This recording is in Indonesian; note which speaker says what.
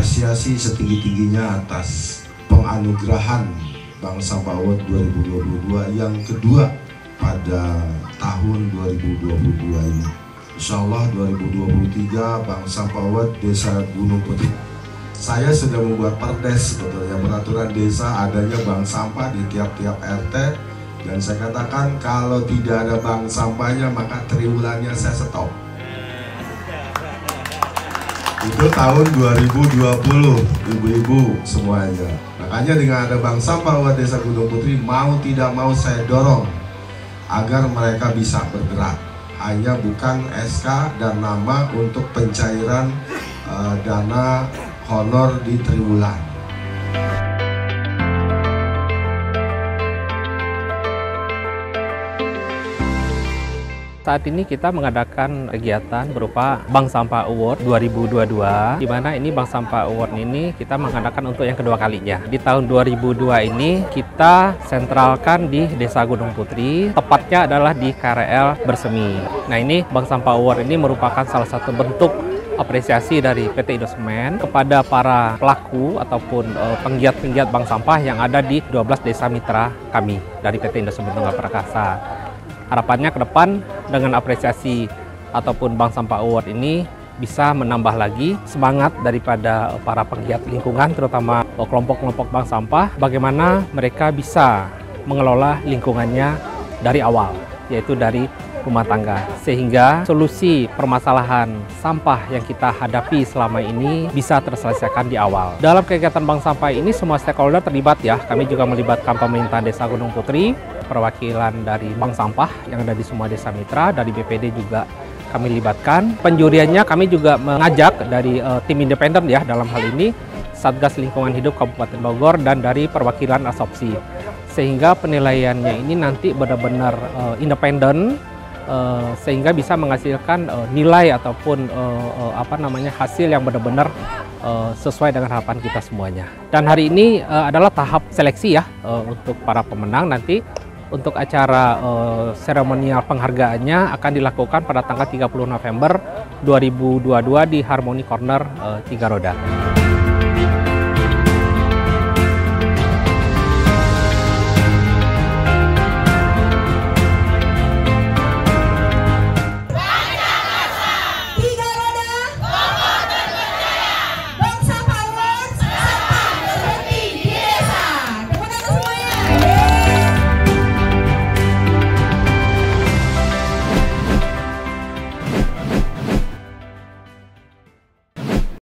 Speaker 1: mengapresiasi setinggi-tingginya atas penganugerahan Bank Sampah Award 2022 yang kedua pada tahun 2022 ini. Insya Allah 2023 Bank Sampah Award Desa Gunung Putri. Saya sudah membuat perdes sebetulnya peraturan desa adanya bank sampah di tiap-tiap RT, dan saya katakan kalau tidak ada bank sampahnya maka triwulannya saya stop. Itu tahun 2020 ibu-ibu semuanya. Makanya dengan ada bank sampah Award Desa Gunung Putri, mau tidak mau saya dorong agar mereka bisa bergerak. Hanya bukan SK dan nama untuk pencairan dana honor di triwulan.
Speaker 2: Saat ini kita mengadakan kegiatan berupa Bank Sampah Award 2022, di mana ini Bank Sampah Award ini kita mengadakan untuk yang kedua kalinya. Di tahun 2002 ini kita sentralkan di Desa Gunung Putri, tepatnya adalah di KRL Bersemi. Nah, ini Bank Sampah Award ini merupakan salah satu bentuk apresiasi dari PT Indosemen kepada para pelaku ataupun penggiat-penggiat bank sampah yang ada di 12 desa mitra kami dari PT Indosemen Tunggal Prakasa. Harapannya ke depan dengan apresiasi ataupun Bank Sampah Award ini bisa menambah lagi semangat daripada para penggiat lingkungan, terutama kelompok-kelompok bank sampah, bagaimana mereka bisa mengelola lingkungannya dari awal, yaitu dari rumah tangga, sehingga solusi permasalahan sampah yang kita hadapi selama ini bisa terselesaikan di awal. Dalam kegiatan bank sampah ini semua stakeholder terlibat ya. Kami juga melibatkan pemerintah Desa Gunung Putri, perwakilan dari bank sampah yang ada di semua desa mitra, dari BPD juga kami libatkan. Penjuriannya kami juga mengajak dari tim independen ya, dalam hal ini Satgas Lingkungan Hidup Kabupaten Bogor dan dari perwakilan Asopsi, sehingga penilaiannya ini nanti benar-benar independen, sehingga bisa menghasilkan nilai ataupun hasil yang benar-benar sesuai dengan harapan kita semuanya. Dan hari ini adalah tahap seleksi ya untuk para pemenang. Nanti untuk acara seremonial penghargaannya akan dilakukan pada tanggal 30 November 2022 di Harmony Corner 3 Roda.